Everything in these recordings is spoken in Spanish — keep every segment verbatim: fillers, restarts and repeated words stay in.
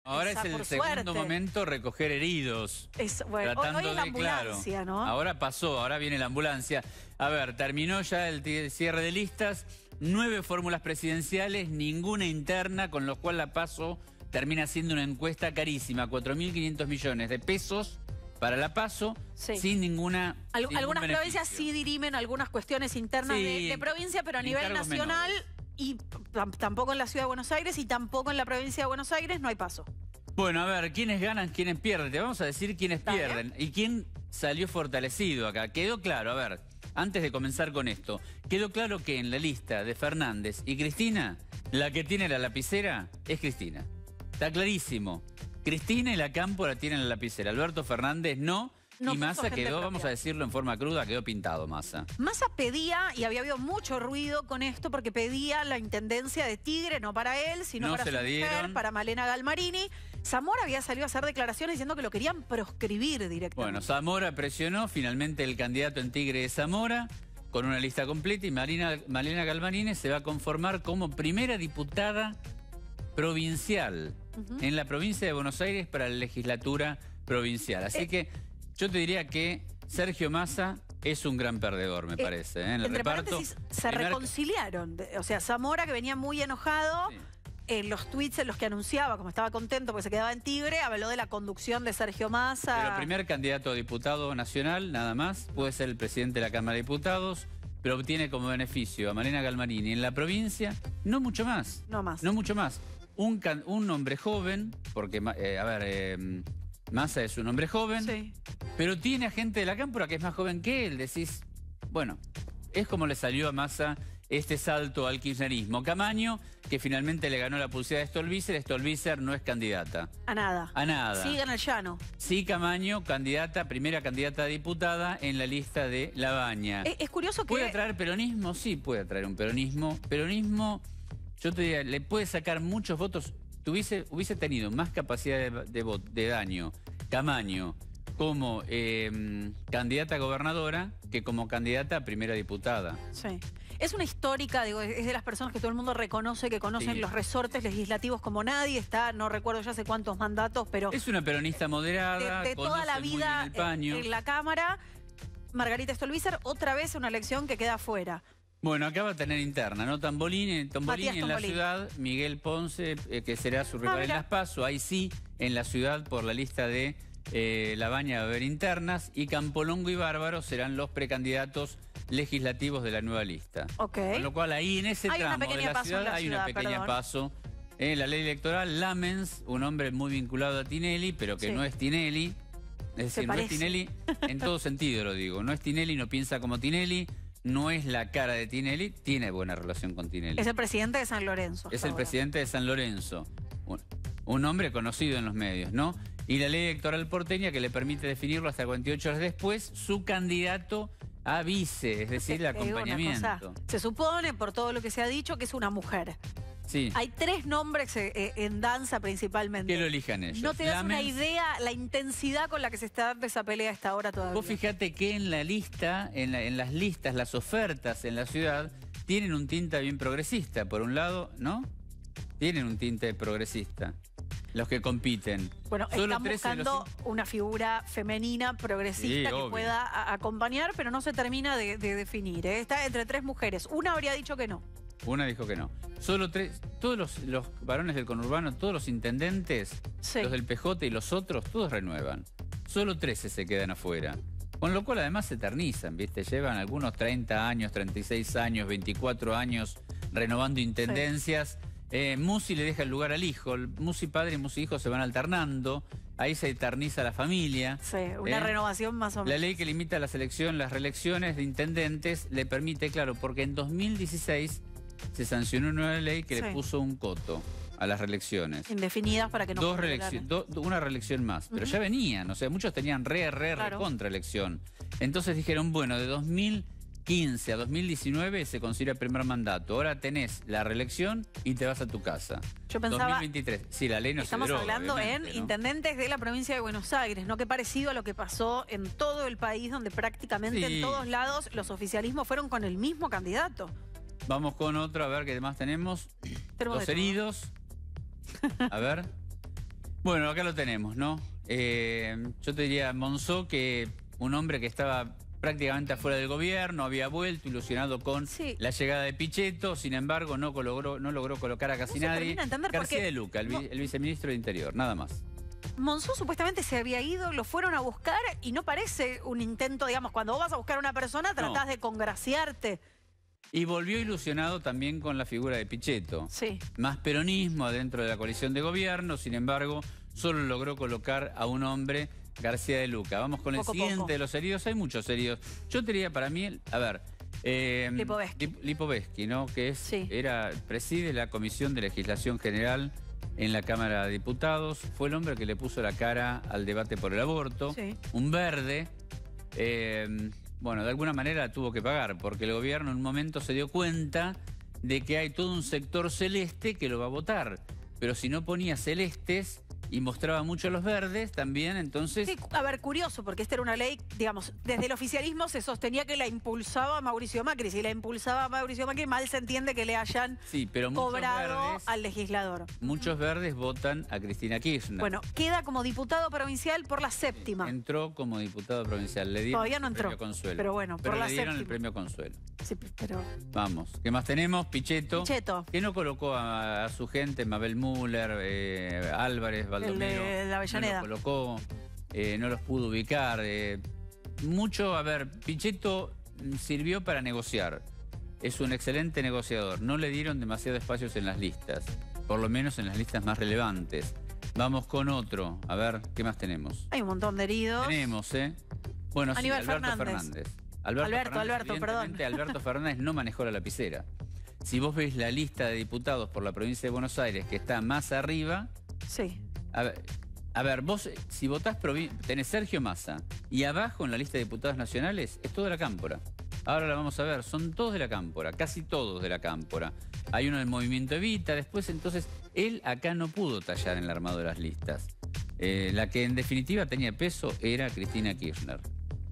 Ahora es el por segundo suerte. momento recoger heridos. Es, bueno, hoy, hoy es la de, ambulancia, claro, ¿no? Ahora pasó, ahora viene la ambulancia. A ver, terminó ya el cierre de listas, nueve fórmulas presidenciales, ninguna interna, con lo cual la PASO termina siendo una encuesta carísima, cuatro mil quinientos millones de pesos para la PASO, sí. sin ninguna Al, sin Algunas ningún provincias sí dirimen algunas cuestiones internas sí, de, de provincia, pero a nivel nacional menores. y tampoco en la Ciudad de Buenos Aires y tampoco en la provincia de Buenos Aires no hay paso. Bueno, a ver, ¿quiénes ganan, quiénes pierden? Te vamos a decir quiénes ¿Está pierden bien? y quién salió fortalecido acá. Quedó claro, a ver, antes de comenzar con esto, quedó claro que en la lista de Fernández y Cristina, la que tiene la lapicera es Cristina. Está clarísimo. Cristina y la Cámpora tienen la lapicera. Alberto Fernández no. No y Massa quedó, propia. vamos a decirlo en forma cruda, quedó pintado Massa. Massa pedía, y había habido mucho ruido con esto, porque pedía la intendencia de Tigre, no para él, sino no para se su la mujer, dieron. para Malena Galmarini. Zamora había salido a hacer declaraciones diciendo que lo querían proscribir directamente. Bueno, Zamora presionó, finalmente el candidato en Tigre es Zamora, con una lista completa, y Marina, Malena Galmarini se va a conformar como primera diputada provincial uh-huh. en la provincia de Buenos Aires para la legislatura provincial. Así eh, que yo te diría que Sergio Massa es un gran perdedor, me eh, parece. ¿eh? En el entre reparto, paréntesis, se primer... reconciliaron. O sea, Zamora, que venía muy enojado, sí. en los tweets en los que anunciaba, como estaba contento porque se quedaba en Tigre, habló de la conducción de Sergio Massa. Pero primer candidato a diputado nacional, nada más, puede ser el presidente de la Cámara de Diputados, pero obtiene como beneficio a Malena Galmarini en la provincia, no mucho más. No más. No mucho más. Un, can, un hombre joven, porque, eh, a ver, eh, Massa es un hombre joven, sí. pero tiene a gente de la Cámpora que es más joven que él. Decís, bueno, es como le salió a Massa este salto al kirchnerismo. Camaño, que finalmente le ganó la pulseada de Stolbizer, Stolbizer no es candidata. A nada. A nada. Sigue en el llano. Sí, Camaño, candidata, primera candidata a diputada en la lista de La Baña. Es, es curioso que... ¿Puede atraer peronismo? Sí, puede atraer un peronismo. Peronismo, yo te diría, le puede sacar muchos votos. Tuviese, hubiese tenido más capacidad de, de, de daño Camaño como eh, candidata a gobernadora que como candidata a primera diputada. Sí. Es una histórica, digo, es de las personas que todo el mundo reconoce, que conocen sí. los resortes legislativos como nadie. Está, no recuerdo ya hace cuántos mandatos, pero... Es una peronista moderada, de, de toda la vida el paño. En, en la Cámara. Margarita Stolbizer, otra vez una elección que queda fuera. Bueno, acá va a tener interna, ¿no? Tambolini, Tombolini en la ciudad, Miguel Ponce, eh, que será su rival ah, en Las Paso, ahí sí, en la ciudad por la lista de eh, La Baña va a haber internas, y Campolongo y Bárbaro serán los precandidatos legislativos de la nueva lista. Okay. Con lo cual ahí en ese hay tramo de la ciudad la hay ciudad, una pequeña perdón. paso. En la ley electoral, Lamens, un hombre muy vinculado a Tinelli, pero que sí. no es Tinelli. Es decir, no es Tinelli en todo sentido, lo digo. No es Tinelli, no piensa como Tinelli. No es la cara de Tinelli, tiene buena relación con Tinelli. Es el presidente de San Lorenzo. Es el ahora. presidente de San Lorenzo. Un, un hombre conocido en los medios, ¿no? Y la ley electoral porteña que le permite definirlo hasta cuarenta y ocho horas después, su candidato a vice, es decir, el acompañamiento. Se supone, por todo lo que se ha dicho, que es una mujer. Sí. Hay tres nombres eh, en danza principalmente. Que lo elijan ellos. No te das Lamens, una idea la intensidad con la que se está dando esa pelea a esta hora todavía. Vos fíjate que en la lista, en, la, en las listas, las ofertas en la ciudad, tienen un tinte bien progresista. Por un lado, ¿no? Tienen un tinte progresista. Los que compiten. Bueno, Solo están buscando los... una figura femenina progresista sí, que obvio. pueda a, acompañar, pero no se termina de, de definir. ¿eh? Está entre tres mujeres. Una habría dicho que no. Una dijo que no. Solo tres, todos los, los varones del conurbano, todos los intendentes, sí. los del P J y los otros, todos renuevan. Solo trece se quedan afuera. Con lo cual además se eternizan, ¿viste? Llevan algunos treinta años, treinta y seis años, veinticuatro años renovando intendencias. Sí. Eh, Musi le deja el lugar al hijo. Musi padre y Musi hijo se van alternando. Ahí se eterniza la familia. Sí, una eh, renovación más o menos. La ley que limita la selección, las reelecciones de intendentes le permite, claro, porque en dos mil dieciséis se sancionó una nueva ley que sí. le puso un coto a las reelecciones. Indefinidas para que no... Dos reelecciones, do, una reelección más. Pero uh-huh. ya venían, o sea, muchos tenían re, re, claro. re contra elección. Entonces dijeron, bueno, de dos mil quince a dos mil diecinueve se considera primer mandato. Ahora tenés la reelección y te vas a tu casa. Yo pensaba... dos mil veintitrés. Sí, la ley no estamos se deroga, hablando en ¿no? intendentes de la provincia de Buenos Aires, ¿no? Que parecido a lo que pasó en todo el país, donde prácticamente sí. en todos lados los oficialismos fueron con el mismo candidato. Vamos con otro, a ver qué más tenemos. tenemos Los heridos. A ver. Bueno, acá lo tenemos, ¿no? Eh, yo te diría, Monzó, que un hombre que estaba prácticamente afuera del gobierno, había vuelto ilusionado con sí. la llegada de Pichetto, sin embargo no logró, no logró colocar a casi no nadie. García porque... de Luca, el, vi, el viceministro de Interior, nada más. Monzó supuestamente se había ido, lo fueron a buscar y no parece un intento, digamos, cuando vos vas a buscar a una persona tratás no. de congraciarte. Y volvió ilusionado también con la figura de Pichetto. Sí. Más peronismo adentro de la coalición de gobierno, sin embargo, solo logró colocar a un hombre, García de Luca. Vamos con poco, el siguiente poco. de los heridos. Hay muchos heridos. Yo te diría, para mí, a ver... Eh, Lipovetsky. Lipovetsky, ¿no? Que es, sí. era, preside la Comisión de Legislación General en la Cámara de Diputados. Fue el hombre que le puso la cara al debate por el aborto. Sí. Un verde. Eh, bueno, de alguna manera la tuvo que pagar, porque el gobierno en un momento se dio cuenta de que hay todo un sector celeste que lo va a votar. Pero si no ponía celestes y mostraba mucho a los verdes también, entonces... Sí, a ver, curioso, porque esta era una ley, digamos, desde el oficialismo se sostenía que la impulsaba Mauricio Macri. Si la impulsaba Mauricio Macri, mal se entiende que le hayan sí, pero cobrado verdes, al legislador. Muchos verdes votan a Cristina Kirchner. Bueno, queda como diputado provincial por la séptima. Entró como diputado provincial. Le dieron Todavía no el entró, premio Consuelo. Pero bueno, por pero la le dieron séptima. el premio Consuelo. Sí, pero... Vamos, ¿qué más tenemos? Pichetto. Pichetto. Que no colocó a, a su gente, Mabel Müller, eh, Álvarez, Baldomero. El, el, Avellaneda. No los colocó, eh, no los pudo ubicar. Eh, mucho, a ver, Pichetto sirvió para negociar. Es un excelente negociador. No le dieron demasiado espacios en las listas, por lo menos en las listas más relevantes. Vamos con otro. A ver, ¿qué más tenemos? Hay un montón de heridos. Tenemos, ¿eh? Bueno, sí, Aníbal Alberto Fernández. Fernández. Alberto, Alberto, Fernández, Alberto, perdón. Alberto Fernández no manejó la lapicera. Si vos ves la lista de diputados por la provincia de Buenos Aires, que está más arriba... Sí. A ver, a ver vos, si votás, tenés Sergio Massa, y abajo en la lista de diputados nacionales es toda la Cámpora. Ahora la vamos a ver, son todos de la Cámpora, casi todos de la Cámpora. Hay uno del Movimiento Evita, después entonces, él acá no pudo tallar en el armado de las listas. Eh, la que en definitiva tenía peso era Cristina Kirchner.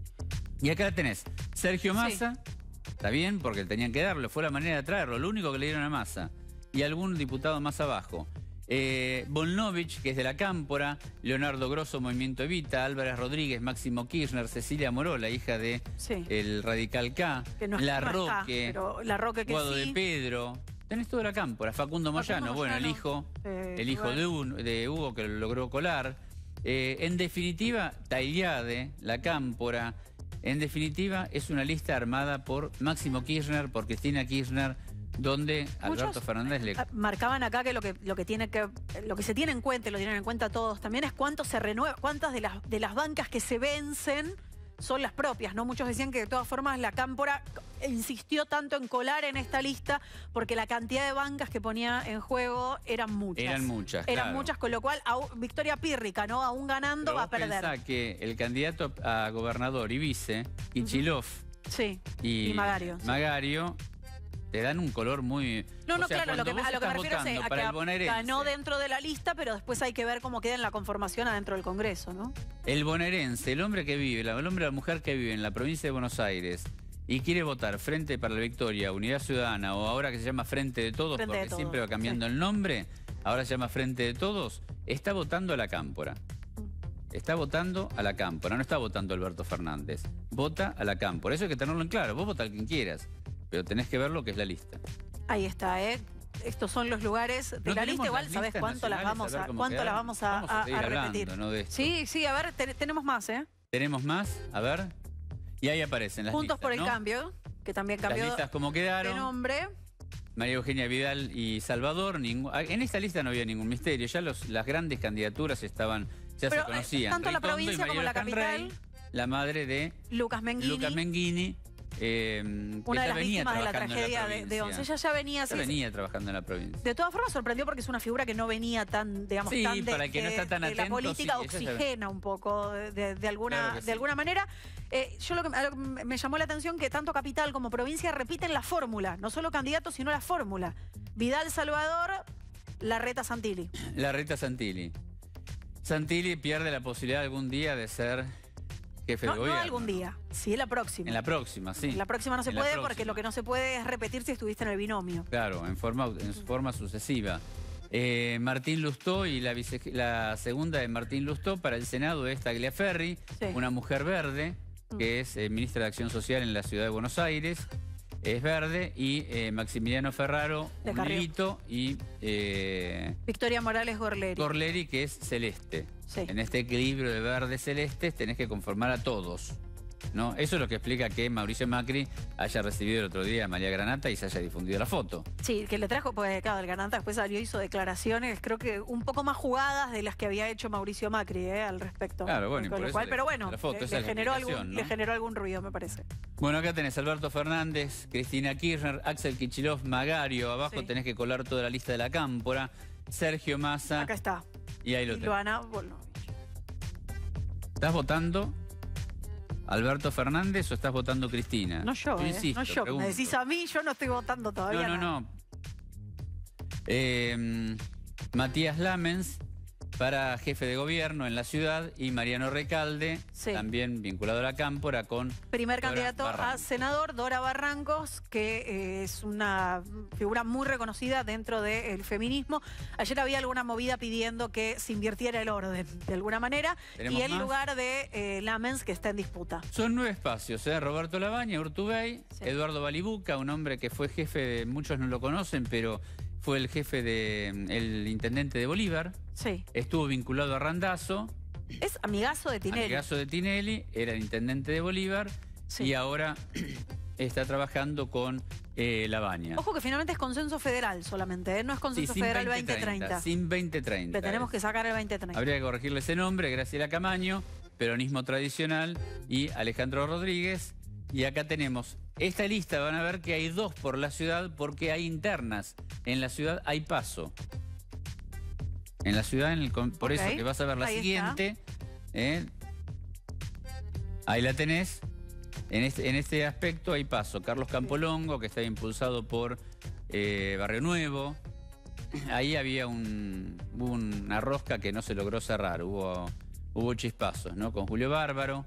Y acá tenés Sergio Massa, sí. Está bien, porque tenían que darlo, fue la manera de traerlo, lo único que le dieron a Massa. Y algún diputado más abajo. Eh, Volnovich, que es de la Cámpora, Leonardo Grosso, Movimiento Evita, Álvarez Rodríguez, Máximo Kirchner, Cecilia Moró, la hija de sí. el Radical K, que no, La no Roque, está, la Roque que Guado sí. de Pedro. Tenés toda la Cámpora, Facundo Moyano, Facundo bueno, Moyano, el hijo, eh, el hijo de, un, de Hugo que lo logró colar. Eh, en definitiva, Tailiade, la Cámpora. En definitiva, es una lista armada por Máximo Kirchner, por Cristina Kirchner, donde Muchos Alberto Fernández le... marcaban acá que lo que lo que tiene que lo que se tiene en cuenta, y lo tienen en cuenta todos también, es cuánto se renueva, cuántas de las de las bancas que se vencen son las propias, ¿no? Muchos decían que de todas formas la Cámpora insistió tanto en colar en esta lista porque la cantidad de bancas que ponía en juego eran muchas. Eran muchas, Eran claro. muchas, con lo cual a, victoria pírrica, ¿no? Aún ganando Pero va a perder. Pensá que el candidato a gobernador y vice, Kichilov, uh-huh. sí. y, y Magario, Magario, sí. te dan un color muy... No, no, o sea, claro, lo que, a lo que me refiero es a que ganó dentro de la lista, pero después hay que ver cómo queda en la conformación adentro del Congreso, ¿no? El bonaerense, el hombre que vive, el hombre o la mujer que vive en la provincia de Buenos Aires y quiere votar Frente para la Victoria, Unidad Ciudadana, o ahora que se llama Frente de Todos, Frente porque de todos. siempre va cambiando sí. el nombre, ahora se llama Frente de Todos, está votando a la Cámpora. Está votando a la Cámpora, no está votando a Alberto Fernández. Vota a la Cámpora. Eso hay que tenerlo en claro. Vos vota a quien quieras, pero tenés que ver lo que es la lista. Ahí está, ¿eh? Estos son los lugares de no la lista. Igual sabés cuánto las vamos a, a cuánto las vamos a, vamos a, a, a repetir. Hablando, ¿no? Sí, sí, a ver, te, tenemos más, ¿eh? Tenemos más, a ver. Y ahí aparecen las Juntos listas, por el ¿no? Cambio, que también cambió las listas como quedaron. de nombre. María Eugenia Vidal y Salvador. Ningún, en esta lista no había ningún misterio. Ya los, las grandes candidaturas estaban, ya Pero, se conocían. Tanto Ritondo la provincia como la capital. La madre de Lucas Menghini. Lucas Menghini. Eh, Una de las víctimas de la tragedia la de, de Once. Ella ya venía ya sí, venía trabajando en la provincia. De todas formas sorprendió porque es una figura que no venía tan, digamos, sí, tan de, para el que no está tan de atento, la política, sí, oxigena un poco de, de, de alguna, claro de sí. alguna manera. Eh, yo lo que, lo que me llamó la atención que tanto capital como provincia repiten la fórmula, no solo candidatos, sino la fórmula. Vidal Salvador, Larreta Santilli. Larreta Santilli. Santilli pierde la posibilidad algún día de ser jefe no, de gobierno. No algún día, sí, en la próxima. En la próxima, sí. En la próxima no se en puede porque lo que no se puede es repetir si estuviste en el binomio. Claro, en forma, en forma sucesiva. Eh, Martín Lustó y la, vice, la segunda de Martín Lustó para el Senado es Tagliaferri, Sí. una mujer verde, que es eh, ministra de Acción Social en la Ciudad de Buenos Aires. Es verde, y eh, Maximiliano Ferraro, De un Carrió. hilito, y eh, Victoria Morales Gorleri. Gorleri, que es celeste. Sí. En este equilibrio de verdes celestes tenés que conformar a todos, ¿no? Eso es lo que explica que Mauricio Macri haya recibido el otro día a María Granata y se haya difundido la foto. Sí, que le trajo, pues claro, el Granata después salió, hizo declaraciones, creo que un poco más jugadas de las que había hecho Mauricio Macri eh, al respecto. Claro, bueno, y Con por lo eso cual, le- pero bueno, la foto, le, esa le es la generó explicación, algún, ¿no? le generó algún ruido, me parece. Bueno, acá tenés Alberto Fernández, Cristina Kirchner, Axel Kicillof, Magario. Abajo Sí. tenés que colar toda la lista de la cámpora. Sergio Massa. Acá está. Y ahí lo tenés. Luana Volnovich. ¿Estás votando Alberto Fernández o estás votando Cristina? No yo, eh, insisto, no yo. pregunto. Me decís a mí, yo no estoy votando todavía. No, no, nada. no. Eh, Matías Lamens para jefe de gobierno en la ciudad, y Mariano Recalde, Sí. también vinculado a la cámpora, con Primer Dora candidato a Barrancos. senador, Dora Barrancos, que eh, es una figura muy reconocida dentro del feminismo. Ayer había alguna movida pidiendo que se invirtiera el orden, de alguna manera, ¿Tenemos y el más? lugar de eh, Lamens, que está en disputa. Son nueve espacios, ¿eh? Roberto Labaña, Urtubey, Sí. Eduardo Balibuca, un hombre que fue jefe de, muchos no lo conocen, pero fue el jefe de, el intendente de Bolívar, Sí. estuvo vinculado a Randazzo, Es amigazo de Tinelli. amigazo de Tinelli, era el intendente de Bolívar, Sí. y ahora está trabajando con eh, Labaña. Ojo que finalmente es consenso federal solamente, ¿eh? No es Sí, consenso sin federal veinte veinte treinta. Sin veinte treinta. Le tenemos es. que sacar el veinte treinta. Habría que corregirle ese nombre, Graciela Camaño, peronismo tradicional, y Alejandro Rodríguez. Y acá tenemos esta lista, van a ver que hay dos por la ciudad porque hay internas. En la ciudad hay paso. En la ciudad, en el con- por Ok, eso que vas a ver la ahí siguiente. ¿eh? Ahí la tenés. En este, en este aspecto hay paso. Carlos Campolongo, que está impulsado por eh, Barrio Nuevo. Ahí había un, hubo una rosca que no se logró cerrar. Hubo, hubo chispazos, ¿no? Con Julio Bárbaro.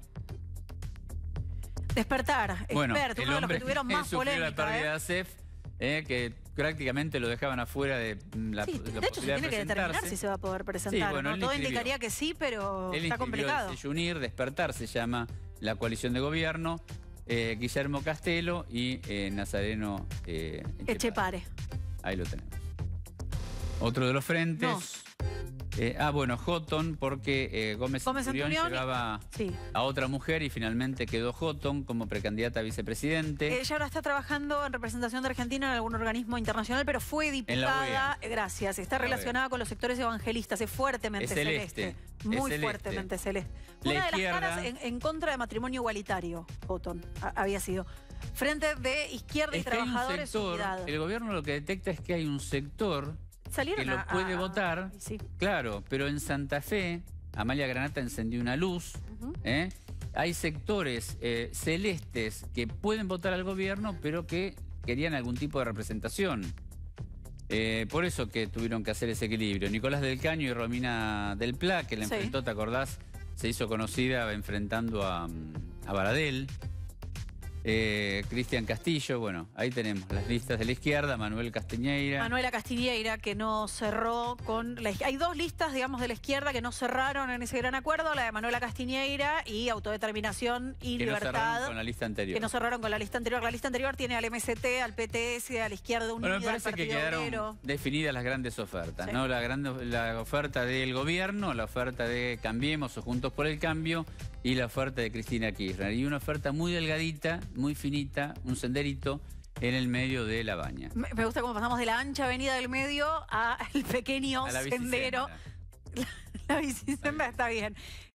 Despertar, Bueno, experto, el uno de los hombre que tuvieron que más sufrió la polémica. pérdida ¿eh? de A S E F, eh, que prácticamente lo dejaban afuera de mm, la, Sí, de la de hecho se posibilidad tiene que de determinar presentarse. si se va a poder presentar. Sí, bueno, ¿no? él Todo inscribió. indicaría que sí, pero Él está inscribió complicado. el Unir, Despertar se llama la coalición de gobierno, eh, Guillermo Castelo y eh, Nazareno eh, Echepare. Echepare. Ahí lo tenemos. Otro de los frentes. Nos. eh, ah, bueno, Houghton, porque eh, Gómez, Gómez Centurión Centurión y- llevaba Sí. a otra mujer y finalmente quedó Houghton como precandidata a vicepresidente. Ella ahora está trabajando en representación de Argentina en algún organismo internacional, pero fue En la diputada, eh, gracias, está La O E A. relacionada con los sectores evangelistas, es fuertemente Es celeste, celeste. es Muy celeste. fuertemente celeste. Fue La una de las izquierda- caras en, en contra de matrimonio igualitario, Houghton, a- había sido. Frente de izquierda y Es que hay un trabajadores sector, Unidad. el gobierno lo que detecta es que hay un sector Salieron que lo a- puede a- votar. y sí. Claro, pero en Santa Fe, Amalia Granata encendió una luz. Ujú. ¿eh? Hay sectores eh, celestes que pueden votar al gobierno, pero que querían algún tipo de representación. Eh, por eso que tuvieron que hacer ese equilibrio. Nicolás del Caño y Romina del Pla, que la Sí. enfrentó, ¿te acordás? Se hizo conocida enfrentando a, mm, a Baradel. Eh, Cristian Castillo, bueno, ahí tenemos las listas de la izquierda, Manuel Castiñeira. Manuela Castiñeira, que no cerró con... La, izq- hay dos listas, digamos, de la izquierda que no cerraron en ese gran acuerdo, la de Manuela Castiñeira y Autodeterminación y que no Libertad. cerraron con la lista anterior. Que no cerraron con la lista anterior. La lista anterior tiene al M S T, al P T S, a la Izquierda Unida, Bueno, me parece al que Partido quedaron Obrero. definidas las grandes ofertas, Sí. ¿no? La, gran, la oferta del gobierno, la oferta de Cambiemos o Juntos por el Cambio y la oferta de Cristina Kirchner. Y una oferta muy delgadita, muy finita, un senderito en el medio de la baña. Me, me gusta cómo pasamos de la ancha avenida del medio al pequeño A la sendero. bicicenda. La bicicenda está bien.